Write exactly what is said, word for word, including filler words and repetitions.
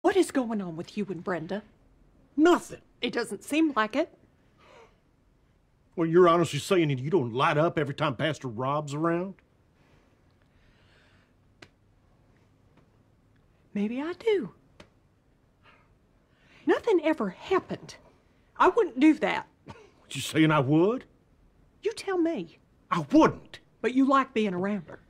What is going on with you and Brenda? Nothing. It doesn't seem like it. Well, you're honestly saying that you don't light up every time Pastor Robb's around? Maybe I do. Nothing ever happened. I wouldn't do that. What, you saying I would? You tell me. I wouldn't. But you like being around her.